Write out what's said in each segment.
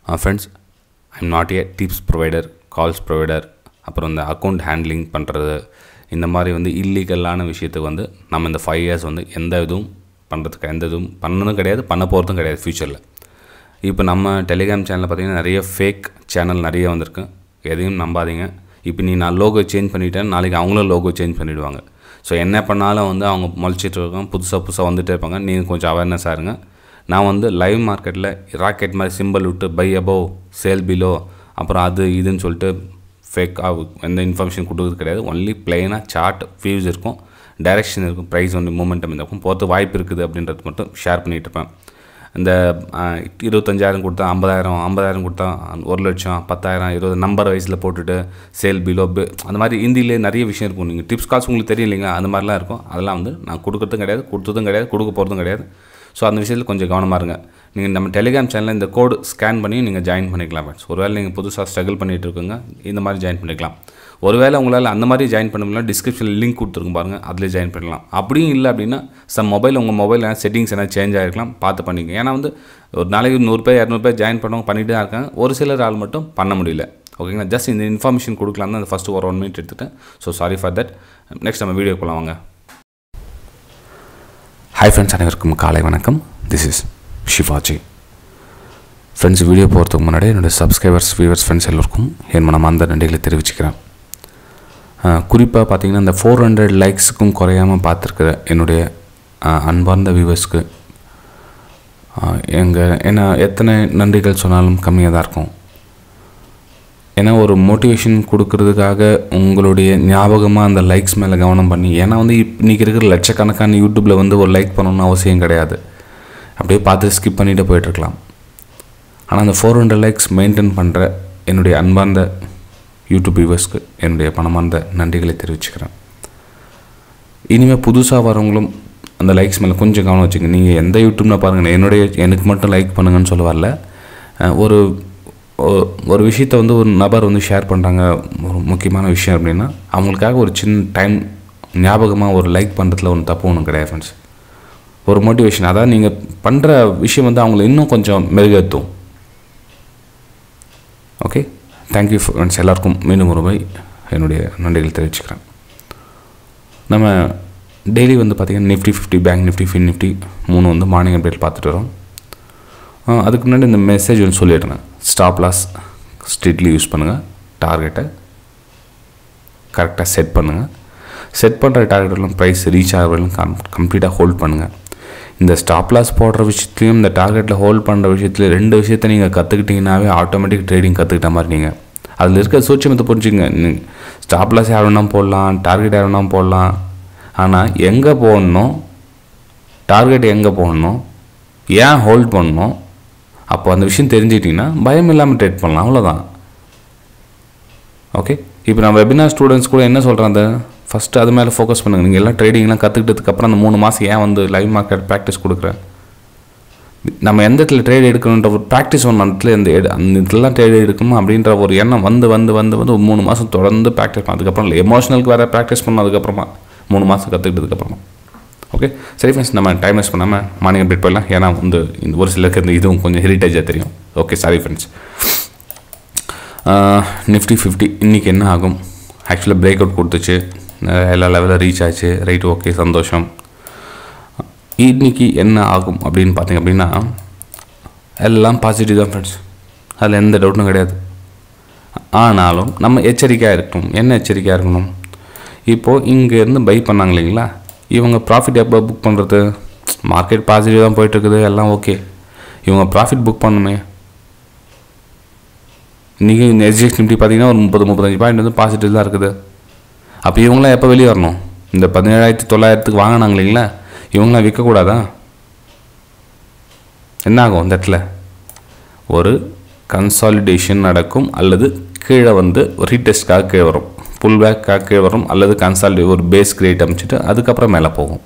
Friends, I'm not a tips provider, calls provider, அப்புறம் இந்த account handling பண்ணுறது இந்த மாதிரி வந்து இல்லீகலான விஷயத்துக்கு வந்து நம்ம இந்த 5 years வந்து எந்த இதுவும் பண்ணுறதுக்கு எந்த இதுவும் பண்ணதும் கிடையாது, பண்ண போகிறதும் கிடையாது ஃப்யூச்சரில். இப்போ நம்ம டெலிகிராம் சேனலில் பார்த்திங்கன்னா நிறைய ஃபேக் சேனல் நிறைய வந்திருக்கு, எதையும் நம்பாதீங்க. இப்போ நான் லோகோ சேஞ்ச் பண்ணிவிட்டேன், நாளைக்கு அவங்களும் லோகோ சேஞ்ச் பண்ணிவிடுவாங்க. ஸோ என்ன பண்ணாலும் வந்து அவங்க முளைச்சிட்டு இருக்காங்க, புதுசாக வந்துகிட்டே இருப்பாங்க. நீங்கள் கொஞ்சம் அவேர்னஸாக இருங்க. நான் வந்து லைவ் மார்க்கெட்டில் ராக்கெட் மாதிரி சிம்பிள் விட்டு பை அபோவ் சேல் பிலோ அப்புறம் அது இதுன்னு சொல்லிட்டு ஃபேக்காக எந்த இன்ஃபர்மேஷன் கொடுக்குறது கிடையாது. ஒன்லி பிளெயினாக சார்ட் வியூஸ் இருக்கும், டைரெக்ஷன் இருக்கும், ப்ரைஸ் வந்து மூமெண்டம் இருக்கும், போகிறது வாய்ப்பு இருக்குது அப்படின்றது மட்டும் ஷேர் பண்ணிகிட்டு இருப்பேன். இந்த 25,000 கொடுத்தா 50,000 கொடுத்தா 1,00,000 10,000 20 நம்பர் வைஸில் போட்டுட்டு சேல் பிலோ அந்த மாதிரி ஹிந்திலே நிறைய விஷயம் இருக்கும். நீங்கள் டிப்ஸ் கால்ஸ் உங்களுக்கு தெரியும் இல்லைங்களா, அந்த மாதிரிலாம் இருக்கும். அதெல்லாம் வந்து நான் கொடுக்குறதும் கிடையாது, கொடுத்ததும் கிடையாது, கொடுக்க போகிறதும் கிடையாது. ஸோ அந்த விஷயத்தில் கொஞ்சம் கவனமாக இருங்க. நீங்கள் நம்ம டெலிகிராம் சேனலில் இந்த கோடு ஸ்கேன் பண்ணி நீங்கள் ஜாயின் பண்ணிக்கலாம் ஃப்ரெண்ட்ஸ். ஒருவேளை நீங்கள் புதுசாக ஸ்ட்ரகிள் பண்ணிகிட்டு இருக்குங்க, இந்த மாதிரி ஜாயின் பண்ணிக்கலாம். ஒருவேளை உங்களால் அந்த மாதிரி ஜாயின் பண்ண முடியல, டிஸ்கிரிப்ஷனில் லிங்க் கொடுத்துருக்கும் பாருங்கள், அதில் ஜாயின் பண்ணலாம். அப்படியும் இல்லை அப்படின்னா உங்கள் மொபைல் செட்டிங்ஸ் என்ன சேஞ்ச் ஆகிருக்கலாம், பார்த்து பண்ணிங்க. ஏன்னா வந்து ஒரு நாளைக்கு 100 பேர் 200 பேர் ஜாயின் பண்ணவங்க பண்ணிகிட்டு தான் இருக்காங்க, ஒரு சிலர் ஆள் மட்டும் பண்ண முடியல. ஓகேங்களா, ஜஸ்ட் இந்த இன்ஃபர்மேஷன் கொடுக்கலாம் தான் ஃபஸ்ட்டு ஒரு 1 minute எடுத்துகிட்டேன். So sorry for that. Next நம்ம வீடியோ போகலாம் வாங்க. ஹாய் ஃப்ரெண்ட்ஸ், அனைவருக்கும் காலை வணக்கம். This is Shivaji. Friends, video போகிறதுக்கு முன்னாடி என்னுடைய சப்ஸ்கிரைபர்ஸ் வியூவர்ஸ் ஃப்ரெண்ட்ஸ் எல்லோருக்கும் என் மனமார்ந்த நன்றிகளை தெரிவிச்சுக்கிறேன். குறிப்பாக பார்த்திங்கன்னா இந்த 400 லைக்ஸுக்கும் குறையாமல் பார்த்துருக்குற என்னுடைய அன்பார்ந்த வியூவர்ஸ்க்கு ஏன்னா எத்தனை நன்றிகள் சொன்னாலும் கம்மியாக தான் இருக்கும். ஏன்னா ஒரு மோட்டிவேஷன் கொடுக்கறதுக்காக உங்களுடைய ஞாபகமாக அந்த லைக்ஸ் மேலே கவனம் பண்ணி, ஏன்னா வந்து இன்றைக்கி இருக்கிற லட்சக்கணக்கான யூடியூப்பில் வந்து ஒரு லைக் பண்ணணும்னு அவசியம் கிடையாது, அப்படியே பார்த்து ஸ்கிப் பண்ணிவிட்டு போயிட்டுருக்கலாம். ஆனால் அந்த 400 லைக்ஸ் மெயின்டைன் பண்ணுற என்னுடைய அன்பார்ந்த யூடியூப் வியூவர்ஸ்க்கு என்னுடைய பணமார்ந்த நன்றிகளை தெரிவிச்சுக்கிறேன். இனிமேல் புதுசாக வரவங்களும் அந்த லைக்ஸ் மேலே கொஞ்சம் கவனம் வச்சுங்க. நீங்கள் எந்த யூடியூப்னா பாருங்கள், எனக்கு மட்டும் லைக் பண்ணுங்கன்னு சொல்ல வரல. ஒரு விஷயத்தை வந்து ஒரு நபர் வந்து ஷேர் பண்ணுறாங்க, ஒரு முக்கியமான விஷயம் அப்படின்னா அவங்களுக்காக ஒரு சின்ன டைம் ஞாபகமாக ஒரு லைக் பண்ணுறதுல ஒன்று தப்பு ஒன்றும் கிடையாது ஃப்ரெண்ட்ஸ். ஒரு மோட்டிவேஷன், அதான் நீங்கள் பண்ணுற விஷயம் வந்து அவங்கள இன்னும் கொஞ்சம் மெருகேற்றும். Okay, thank you friends. எல்லாருக்கும் மீண்டும் ஒரு முறை என்னுடைய நன்றிகள் தெரிவிச்சுக்கிறேன். நம்ம டெய்லி வந்து பார்த்திங்கன்னா Nifty 50, bank Nifty, fin Nifty 3 வந்து மார்னிங் அப்டேட் பார்த்துட்டு வரோம். அதுக்கு முன்னாடி இந்த மெசேஜ் வந்து சொல்லிடுறேன். ஸ்டாப் லாஸ் ஸ்ட்ரிக்ட்லி யூஸ் பண்ணுங்கள், டார்கெட்டை கரெக்டாக செட் பண்ணுங்கள். செட் பண்ணுற டார்கெட்டெல்லாம் ப்ரைஸ் ரீச் ஆகிறவங்களும் கம்ப்ளீட்டாக ஹோல்ட் பண்ணுங்கள். இந்த ஸ்டாப் லாஸ் போடுற விஷயத்துலையும் இந்த டார்கெட்டில் ஹோல்ட் பண்ணுற விஷயத்துலையும் 2 விஷயத்தை நீங்கள் கற்றுக்கிட்டிங்கனாவே ஆட்டோமேட்டிக் ட்ரேடிங் கற்றுக்கிட்ட மாதிரி. நீங்கள் அதில் இருக்க சூட்சமத்தை புரிஞ்சுங்க. ஸ்டாப் லாஸ் யார் வேணால் போடலாம், டார்கெட் யார் வேணால் போடலாம், ஆனால் எங்கே போடணும், டார்கெட் எங்கே போடணும், ஏன் ஹோல்ட் பண்ணணும், அப்போ அந்த விஷயம் தெரிஞ்சுக்கிட்டிங்கன்னா பயம் இல்லாமல் ட்ரேட் பண்ணலாம், அவ்வளோதான். ஓகே, இப்போ நான் வெபினார் ஸ்டூடெண்ட்ஸ் கூட என்ன சொல்கிறேன், ஃபஸ்ட்டு அது மேலே ஃபோக்கஸ் பண்ணுங்கள். நீங்கள் எல்லாம் ட்ரேடிங்லாம் கற்றுக்கிட்டதுக்கப்புறம் அந்த 3 மாதம் ஏன் வந்து லைவ் மார்க்கெட் ப்ராக்டிஸ் கொடுக்குறேன். நம்ம எந்த இடத்துல ட்ரேட் எடுக்கணுன்ற ஒரு ப்ராக்டிஸ் ஒன்று அந்த இடத்துலலாம் ட்ரேட் எடுக்கணும் அப்படின்ற ஒரு எண்ணம் வந்து ஒரு 3 மாதம் தொடர்ந்து ப்ராக்டிஸ் பண்ண, அதுக்கப்புறம் இல்லை எமோஷனலுக்கு வேறு ப்ராக்டிஸ் பண்ணணும், அதுக்கப்புறமா 3 மாதம் கற்றுக்கிட்டதுக்கப்புறமா. ஓகே, சரி ஃப்ரெண்ட்ஸ், நம்ம டைம் வேஸ்ட் பண்ணாமல் மார்னிங் அப்டேட் போயிடலாம். ஏன்னா வந்து இந்த ஒரு சிலருக்கு இந்த இதுவும் கொஞ்சம் ஹெரிட்டேஜாக தெரியும். Okay, sorry friends. Nifty 50 இன்றைக்கி என்ன ஆகும்? ஆக்சுவலாக பிரேக் அவுட் கொடுத்துச்சு, எல்லா லெவலில் ரீச் ஆச்சு, ரைட், ஓகே, சந்தோஷம். இன்றைக்கி என்ன ஆகும் அப்படின்னு பார்த்திங்க அப்படின்னா எல்லாம் பாசிட்டிவ் தான் ஃப்ரெண்ட்ஸ், அதில் எந்த டவுட்டும் கிடையாது. ஆனாலும் நம்ம எச்சரிக்கையாக இருக்கணும். என்ன எச்சரிக்கையாக இருக்கணும்? இப்போது இங்கேருந்து பை பண்ணாங்க இல்லைங்களா, இவங்க ப்ராஃபிட் எப்போ புக் பண்ணுறது? மார்க்கெட் பாசிட்டிவ் தான் போயிட்டுருக்குது, எல்லாம் ஓகே, இவங்க ப்ராஃபிட் புக் பண்ணுமே. இன்றைக்கி இந்த எஸ்ஜிஎக்ஸ் நிஃப்டி பார்த்திங்கன்னா ஒரு 30-35 பாயிண்ட் வந்து பாசிட்டிவ் தான் இருக்குது. அப்போ இவங்களாம் எப்போ வெளியே வரணும்? இந்த 17,900 வாங்கினாங்க இல்லைங்களா, இவங்களாம் விற்கக்கூடாதா? என்ன ஆகும்? இந்த இடத்துல ஒரு கன்சாலிடேஷன் நடக்கும், அல்லது கீழே வந்து ரீடெஸ்ட்காக கீழே வரும், புல் பேக்காக கீழே வரும், அல்லது கன்சாலிடேட் ஒரு பேஸ் கிரியேட் அமைச்சிட்டு அதுக்கப்புறம் மேலே போகும்.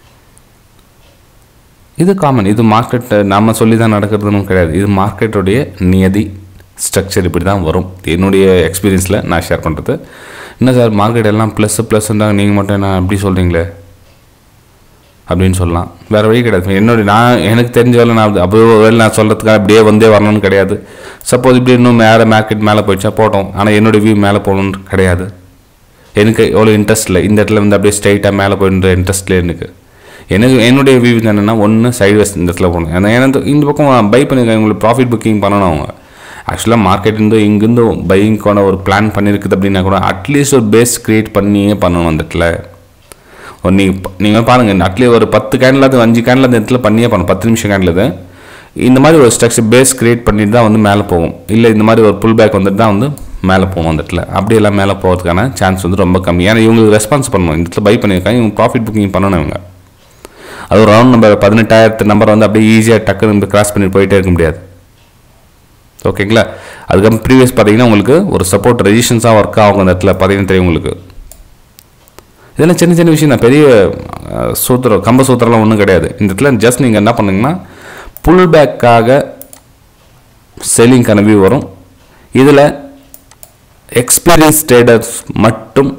இது காமன், இது மார்க்கெட் நம்ம சொல்லி தான் நடக்கிறதுன்னு கிடையாது, இது மார்க்கெட்டுடைய நியதி ஸ்ட்ரக்சர், இப்படி தான் வரும். என்னுடைய எக்ஸ்பீரியன்ஸில் நான் ஷேர் பண்ணுறது. என்ன சார் மார்க்கெட் எல்லாம் ப்ளஸ்ன்றாங்க, நீங்கள் மட்டும் என்ன அப்படி சொல்கிறீங்களே? அப்படின்னு சொல்லலாம். வேறு வழி கிடையாது. எனக்கு தெரிஞ்ச வேலை நான் அப்போ வேலை நான் சொல்கிறதுக்காக அப்படியே வந்தே வரணும்னு கிடையாது. சப்போஸ் இப்படி இன்னும் மேலே மார்க்கெட் மேலே போயிடுச்சா போட்டோம். ஆனால் என்னுடைய வியூ மேலே போகணுன்னு கிடையாது. எனக்கு எவ்வளோ இன்ட்ரெஸ்ட் இல்லை. இந்த இடத்துல வந்து அப்படியே ஸ்ட்ரைட்டாக மேலே போயின்ற இன்ட்ரெஸ்ட்லேயே என்னுடைய வியூ என்னென்னா ஒன்று சைட்வேஸ் இந்த இடத்துல போகணும். ஏன்னா இந்த பக்கம் பை பண்ணியிருக்காங்க, உங்களுக்கு ப்ராஃபிட் புக்கிங் பண்ணணும். அவங்க ஆக்சுவலாக மார்க்கெட் இங்கேருந்து பையிங்க்கான ஒரு பிளான் பண்ணியிருக்குது அப்படின்னா கூட அட்லீஸ்ட் ஒரு பேஸ் க்ரியேட் பண்ணியே பண்ணணும். அந்த இடத்துல நீங்கள் பாருங்கள், அட்லீஸ்ட் ஒரு 10 கேண்டில் 5 கேண்டில் அந்த இடத்துல பண்ணியே பண்ணணும். 10 நிமிஷம் கேண்டில் இந்த மாதிரி ஒரு ஸ்ட்ரக்சர் பேஸ் க்ரியேட் பண்ணிட்டு தான் வந்து மேலே போகும். இல்லை இந்த மாதிரி ஒரு புல் பேக் வந்துட்டு தான் வந்து மேலே போகணும். அந்த இடத்துல அப்படியெல்லாம் மேலே போகிறதுக்கான சான்ஸ் வந்து ரொம்ப கம்மி. ஏன்னா இவங்களுக்கு ரெஸ்பான்ஸ் பண்ணணும். இந்த இடத்துல பை பண்ணியிருக்காங்க, இவங்க ப்ராஃபிட் புக்கிங் பண்ணணும். இவங்க அது ஒரு ரவுண்ட் நம்பர் 18,000 நம்பர் வந்து அப்படியே ஈஸியாக டக்குன்னு கிராஸ் பண்ணிட்டு போயிட்டே இருக்க முடியாது. ஓகேங்களா? அதுக்கப்புறம் ப்ரீவியஸ் பார்த்தீங்கன்னா உங்களுக்கு ஒரு சப்போர்ட் ரெசிஸ்டன்ஸாக ஒர்க் ஆகும். அந்த இடத்துல பார்த்தீங்கன்னா தெரியும் உங்களுக்கு. இதெல்லாம் சின்ன சின்ன விஷயம் தான், பெரிய கம்ப சூத்திரம்லாம் ஒன்றும் கிடையாது. இந்த இடத்துல ஜஸ்ட் நீங்கள் என்ன பண்ணுங்கன்னா புல் பேக்காக செல்லிங் வியூ வரும். இதில் எக்ஸ்பீரியன்ஸ் ட்ரேடர்ஸ் மட்டும்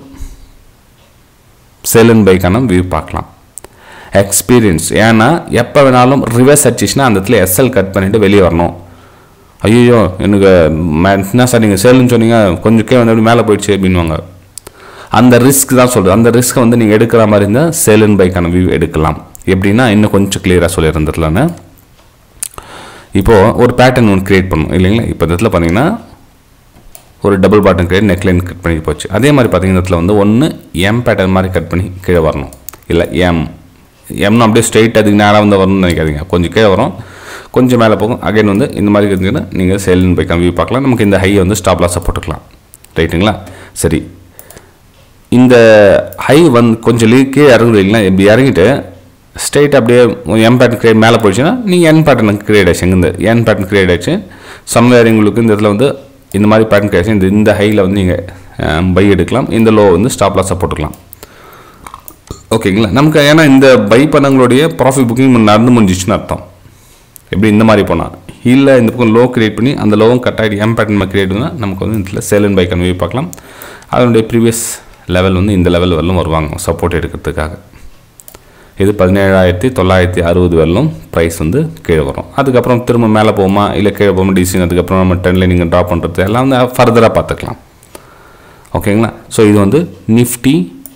செல் அண்ட் பைக்கான வியூ பார்க்கலாம். எக்ஸ்பீரியன்ஸ், ஏன்னா எப்போ வேணாலும் ரிவர்ஸ் அடிச்சிச்சுன்னா அந்த இடத்துல எஸ்எல் கட் பண்ணிவிட்டு வெளியே வரணும். ஐயோ எனக்கு என்ன சார் நீங்கள் சேல்னு சொன்னீங்க, கொஞ்சம் வந்து எப்படி மேலே போயிடுச்சு அப்படின்வாங்க. அந்த ரிஸ்க் தான் சொல்கிறது. அந்த ரிஸ்க்கை வந்து நீங்கள் எடுக்கிற மாதிரி இருந்தால் சேல் அண்ட் பைக்கான வியூ எடுக்கலாம். எப்படின்னா இன்னும் கொஞ்சம் கிளியராக சொல்லியிருந்துடலான்னு. இப்போது ஒரு பேட்டர்ன் ஒன்று க்ரியேட் பண்ணணும் இல்லைங்களா? இப்போ இந்த இடத்துல பார்த்தீங்கன்னா ஒரு double bottom create neckline cut பண்ணி போச்சு. அதே மாதிரி பார்த்தீங்கன்னா இடத்துல வந்து ஒன்று எம் பேட்டர்ன் மாதிரி கட் பண்ணி கீழே வரணும். இல்லை எம்னு அப்படியே ஸ்ட்ரெயிட் அதுக்கு நேராக வந்து வரணும்னு நினைக்காதீங்க. கொஞ்சம் கீழே வரும், கொஞ்சம் மேலே போகும். அகைன் வந்து இந்த மாதிரி இருந்துச்சுன்னா நீங்கள் சேல் அண்ட் பைக்கான வியூ பார்க்கலாம். நமக்கு இந்த ஹை வந்து ஸ்டாப் லாஸை போட்டுக்கலாம். ரைட்டுங்களா? சரி, இந்த ஹை வந்து கொஞ்சம் கீழே இறங்குது இல்லைங்களா? இப்படி இறங்கிட்டு ஸ்ட்ரெயிட் அப்படியே எம் பேட்டர்ன் கிரியேட் மேலே போயிடுச்சுன்னா நீங்கள் என் பேட்டர்ன் கிரியேட் ஆச்சு. இங்கேருந்து என் பேட்டர்ன் கிரியேட் ஆச்சு. சம்வேர் உங்களுக்கு இந்த இடத்துல வந்து இந்த மாதிரி பேட்டர்ன் கிரியேட் ஆச்சு. இந்த ஹையில் வந்து நீங்கள் பை எடுக்கலாம். இந்த லோ வந்து ஸ்டாப் லாஸை போட்டுக்கலாம். ஓகேங்களா? நமக்கு ஏன்னா இந்த பை பண்ணவங்களுடைய ப்ராஃபிட் புக்கிங் நடந்து முடிஞ்சிச்சுன்னு அர்த்தம். எப்படி இந்த மாதிரி போனால் இல்லை இந்த பக்கம் லோ கிரியேட் பண்ணி அந்த லோவும் கட் ஆகிட்டு எம் பேட்டர்ன் கிரியேட் பண்ணால் நமக்கு வந்து இதில் சேல் அண்ட் பைக்கான வியூ பார்க்கலாம். அதனுடைய ப்ரீவியஸ் லெவல் வந்து இந்த லெவல் வரலும் வருவாங்க சப்போர்ட் எடுக்கிறதுக்காக. இது 17,960 வரலும் ப்ரைஸ் வந்து கீழே வரும். அதுக்கப்புறம் திரும்ப மேலே போகுமா இல்லை கீழே போகுமா டிசிஷன், அதுக்கப்புறம் நம்ம ட்ரெண்டில் நீங்கள் ட்ராப் பண்ணுறது எல்லாம் வந்து ஃபர்தராக பார்த்துக்கலாம். ஓகேங்களா? ஸோ இது வந்து நிஃப்டி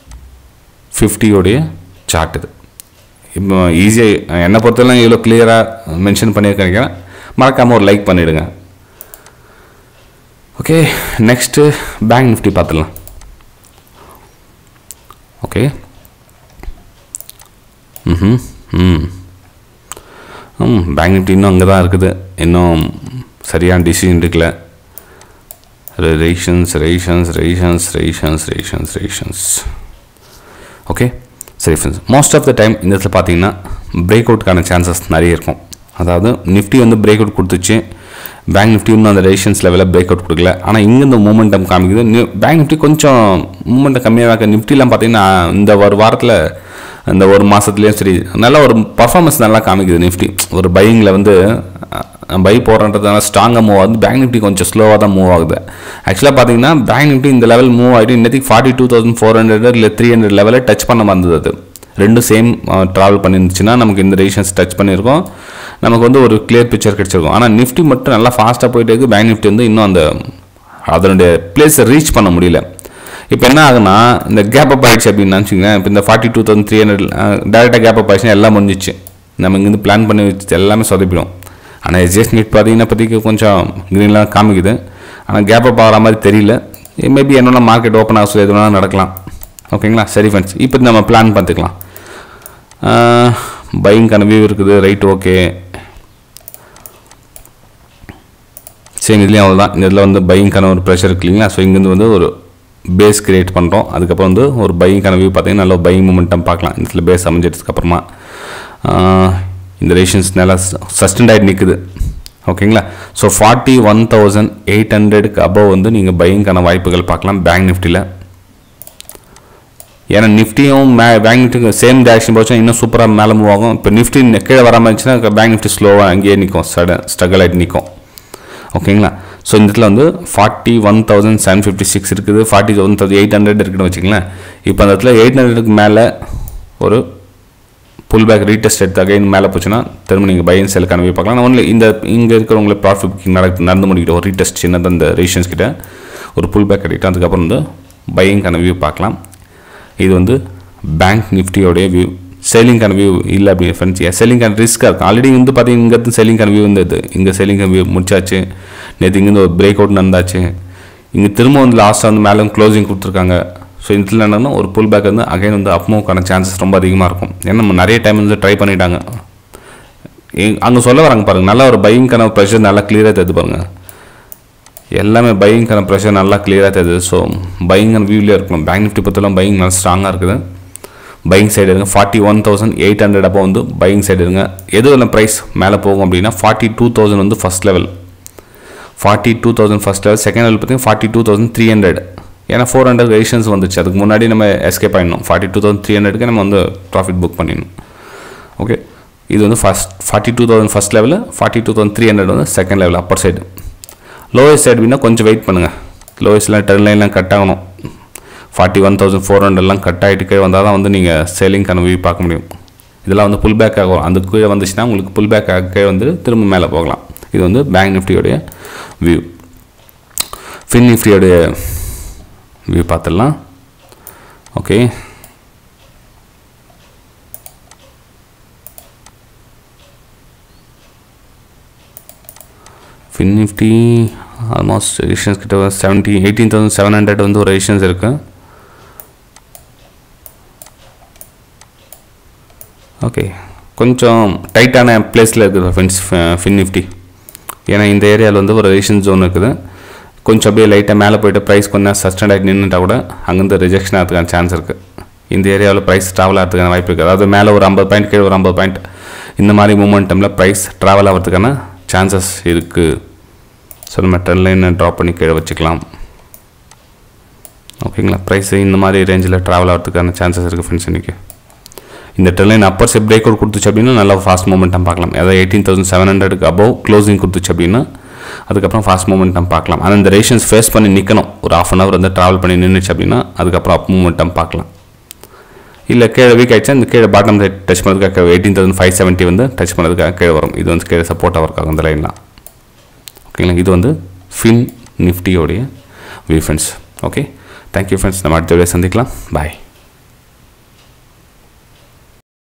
50 சார்ட். இது இப்போ ஈஸியாக என்னை பொறுத்தவரை இவ்வளோ கிளியராக மென்ஷன் பண்ணியிருக்கேன். மறக்காமல் ஒரு லைக் பண்ணிவிடுங்க. ஓகே, நெக்ஸ்ட்டு பேங்க் நிஃப்டி பார்த்துடலாம். ஓகே, பேங்க் நிஃப்டி இன்னும் அங்கே தான் இருக்குது. இன்னும் சரியான டிசிஷன் எடுக்கல. ரேஷன்ஸ். ஓகே, சரி friends, most of the time இந்த இடத்துல பார்த்தீங்கன்னா பிரேக் அவுட்கான சான்சஸ் நிறைய இருக்கும். அதாவது நிஃப்டி வந்து பிரேக் அவுட் கொடுத்துச்சு, பேங்க் நிஃப்டி இன்னும் அந்த ரெசிஸ்டன்ஸ் லெவலில் பிரேக் அவுட் கொடுக்கல. ஆனால் இங்கே இந்த மூமெண்டம் காமிக்குது. பேங்க் நிஃப்டி கொஞ்சம் மூமெண்டம் கம்மியாக இருக்குது. நிஃப்டிலாம் பார்த்தீங்கன்னா இந்த ஒரு வாரத்தில் இந்த ஒரு மாதத்துலேயும் சரி நல்லா ஒரு பர்ஃபார்மன்ஸ் நல்லா காமிக்குது. நிஃப்டி ஒரு பையிங்கில் வந்து பை போடுறன்றதுனால ஸ்ட்ராங்காக மூவ் ஆகுது. பேங்க் நிஃப்டி கொஞ்சம் ஸ்லோவாக தான் மூவ் ஆகுது. ஆக்சுவலாக பார்த்தீங்கன்னா பேங்க் நிஃப்டி இந்த லெவல் மூவ் ஆகிட்டு இன்றைக்கு 42,400 இல்லை 300 லெவலில் டச் பண்ண வந்தது. அது ரெண்டும் சேம் ட்ராவல் பண்ணிருந்துச்சுன்னா நமக்கு இந்த ரெசிஸ்டன்ஸ் டச் பண்ணியிருக்கோம், நமக்கு வந்து ஒரு கிளியர் பிக்சர் கிடச்சிருக்கும். ஆனால் நிஃப்டி மட்டும் நல்லா ஃபாஸ்ட்டாக போயிட்டு இருக்குது. பேங்க் நிஃப்டி வந்து இன்னும் அதனுடைய பிளேஸை ரீச் பண்ண முடியல. இப்போ என்ன ஆகுனா இந்த கேப் அப் ஆகிடுச்சு அப்படின்னு நினச்சிங்கன்னா, இப்போ இந்த 42,300 டேரெக்டாக கேப் அப் ஆகிடுச்சுன்னா எல்லாம் முடிஞ்சிச்சு. நம்ம இங்கேருந்து பிளான் பண்ணி வச்சு எல்லாமே சொதப்பிடும். ஆனால் எஸ்ஜிஎஸ் நிஃப்டி பார்த்தீங்கன்னா இப்போதைக்கு கொஞ்சம் க்ரீன்லாம் காமிக்குது. ஆனால் கேப் அப் ஆகிற மாதிரி தெரியல. மேபி என்னென்ன மார்க்கெட் ஓப்பன் ஆக சொல்லி எதுனா நடக்கலாம். ஓகேங்களா? சரி ஃப்ரெண்ட்ஸ், இப்போ நம்ம பிளான் பார்த்துக்கலாம். பையிங்கான வியூ இருக்குது. Right, okay. சரி, இதுலேயும் அவ்வளோதான். இந்த இதில் வந்து பையிங்கான ஒரு ப்ரெஷர் இருக்கு இல்லைங்களா? ஸோ இங்கேருந்து வந்து ஒரு பேஸ் கிரியேட் பண்ணுறோம். அதுக்கப்புறம் வந்து ஒரு பையிங்கான வியூ பார்த்தீங்கன்னா நல்ல பையிங் மூமெண்டம் பார்க்கலாம். இந்த இடத்துல பேஸ் அமைஞ்சதுக்கப்புறமா இந்த ரேஷன்ஸ் நல்லா சஸ்டெண்ட் ஆகிட்டு நிற்குது. ஓகேங்களா? ஸோ 41,800க்கு அபவ் வந்து நீங்கள் பையிங்கான வாய்ப்புகள் பார்க்கலாம் பேங்க் நிஃப்டியில். ஏன்னா நிஃப்டியும் பேங்க் நிஃப்டிக்கு சேம் டேரக்ஷன் போச்சுன்னா இன்னும் சூப்பராக மேலே மூவ் ஆகும். இப்போ நிஃப்டி கீழே வராமல் இருந்துச்சுன்னா பேங்க் நிஃப்டி ஸ்லோவாக அங்கேயே நிற்கும், ஸ்ட்ரகிள் ஆகிட்டு நிற்கும். ஓகேங்களா? ஸோ இந்த இடத்துல வந்து 41,756 இருக்குது, 41,800 இருக்குதுன்னு வச்சுங்களேன். இப்போ அந்த இடத்துல 800க்கு மேலே ஒரு புல் பேக் ரீடெஸ்ட் எடுத்து அகைன் மேலே போச்சுன்னா திரும்ப நீங்கள் பை அண்ட் செல்லுக்கான வியூ பார்க்கலாம். நான் ஒன்லி இங்கே இருக்கிறவங்களுக்கு ப்ராஃபிட் புக்கிங் நடந்து முடிக்கிட்டு ஒரு ரீடெஸ்ட் சின்னது அந்த ரெசிஸ்டன்ஸ் கிட்ட ஒரு புல் பேக் கிடைக்கும். அதுக்கப்புறம் வந்து பையிங்கான வியூ பார்க்கலாம். இது வந்து பேங்க் நிஃப்டியோடைய வியூ. செல்லிங்கான வியூ இல்லை அப்படி ஃப்ரெண்ட்ஸ். செல்லிங்கான ரிஸ்க்காக இருக்கும். ஆல்ரெடி வந்து பார்த்தீங்கன்னா இங்கே செல்லிங்கான வியூ இருந்தது. இங்கே செல்லிங்கான வியூ முடிச்சாச்சு. நேற்று இங்கேருந்து ஒரு பிரேக் அவுட் நடந்தாச்சு. இங்கே திரும்ப வந்து லாஸ்ட்டாக வந்து மேலே க்ளோசிங் கொடுத்துருக்காங்க. ஸோ இதில் என்னென்னா ஒரு புல் பேக் வந்து அகைன் வந்து அப் மூவ்க்கான சான்சஸ் ரொம்ப அதிகமாக இருக்கும். ஏன்னா நம்ம நிறைய டைம் வந்து ட்ரை பண்ணிட்டாங்க. அங்கே சொல்ல வராங்க பாருங்கள், நல்லா ஒரு பையிங்கான ப்ரெஷர் நல்லா கிளியராக தெரியுது பாருங்கள். எல்லாமே பையிங்கான ப்ரெஷர் நல்லா கிளியராக தெரியுது. ஸோ பையிங்கான வியூலேயே இருக்கணும். பேங்க் நிஃப்டி பொறுத்தவரை பையிங் நல்லா ஸ்ட்ராங்காக இருக்குது. பையிங் சைடு இருங்க. 41,800 அப்போ வந்து பையிங் சைடு இருங்க. எதுவும் ப்ரைஸ் மேலே போகும் அப்படின்னா 42,000 வந்து first level. 42,000 first level. Second level பார்த்தீங்கன்னா 42,300. ஏன்னா 400 ரெசிஸ்டன்ஸ் வந்துச்சு. அதுக்கு முன்னாடி நம்ம எஸ்கேப் ஆகிடணும். 42,300க்கு நம்ம வந்து ப்ராஃபிட் புக் பண்ணிடணும். ஓகே, இது வந்து 42,000 ஃபஸ்ட் லெவலு, 42,300 வந்து second level upper side. Lowest side அப்படின்னா கொஞ்சம் வெயிட் பண்ணுங்கள். லோயஸ்ட்லாம் ட்ரெண்ட் லைன்லாம் கட் ஆகணும். 41,400 கட் ஆகிட்டு கீழே வந்தால் தான் வந்து நீங்கள் சேலிங்கான வியூ பார்க்க முடியும். இதெல்லாம் வந்து புல் பேக் ஆகும். அந்த கீழே வந்துச்சுன்னா உங்களுக்கு புல் பேக் ஆக வந்து திரும்ப மேலே போகலாம். இது வந்து பேங்க் நிஃப்டியோடைய வியூ. ஃபின் நிஃப்டியோடைய வியூ பார்த்துடலாம். Okay, fin Nifty almost resistance கிட்ட 18,700 வந்து ஒரு ரெசிஸ்டன்ஸ் இருக்குது. ஓகே, கொஞ்சம் டைட்டான பிளேஸில் இருக்குது ஃப்ரெண்ட்ஸ் ஃபின் நிஃப்டி. ஏன்னா இந்த ஏரியாவில் வந்து ஒரு ரெசிஸ்டன்ஸ் ஜோன் இருக்குது. கொஞ்சம் அப்படியே லைட்டாக மேலே போய்ட்டு ப்ரைஸ் கொஞ்சம் சஸ்டெண்ட் ஆகிட்டு நின்றுட்டா கூட அங்கேருந்து ரிஜெக்ஷன் ஆகிறதுக்கான சான்ஸ் இருக்குது. இந்த ஏரியாவில் ப்ரைஸ் ட்ராவல் ஆகிறதுக்கான வாய்ப்பு இருக்குது. அதாவது மேலே ஒரு 50 பாயிண்ட் கீழே ஒரு 50 பாயிண்ட் இந்த மாதிரி மூமெண்டமில் ப்ரைஸ் ட்ராவல் ஆகிறதுக்கான சான்சஸ் இருக்குது. ஸோ நம்ம ட்ரெண்ட் லைனை ட்ராப் பண்ணி கீழே வச்சுக்கலாம். ஓகேங்களா, ப்ரைஸ் இந்த மாதிரி ரேஞ்சில் ட்ராவல் ஆகிறதுக்கான சான்சஸ் இருக்குது ஃப்ரெண்ட்ஸ். இன்றைக்கி இந்த trend line upper side break out கொடுத்துச்சு அப்படின்னா நல்லா ஃபாஸ்ட் மூமெண்டம் பார்க்கலாம். அதாவது 18,700க்கு அபவ் க்ளோசிங் கொடுத்துச்சு அப்படின்னா அதுக்கப்புறம் ஃபாஸ்ட் மூமெண்டம் பார்க்கலாம். ஆனால் இந்த ரேஷன்ஸ் ஃபேஸ் பண்ணி நிற்கணும். ஒரு ½ hour வந்து ட்ராவல் பண்ணி நின்றுச்சு அப்படின்னா அதுக்கப்புறம் அப் மூமெண்டம் பார்க்கலாம். இல்லை கீழே வீக் ஆகிடுச்சா இந்த கீழே பாட்டம் ரேட் டச் பண்ணுறதுக்காக 18,570 வந்து டச் பண்ணுறதுக்காக கீழே வரும். இது வந்து கீழே சப்போர்ட்டாக ஒர்க் ஆகும் இந்த லைன்லாம். ஓகேங்களா, இது வந்து ஃபின் நிஃப்டியோடைய view friends. Okay, thank you friends. நம்ம அடுத்த வீடியோ சந்திக்கலாம். பாய்.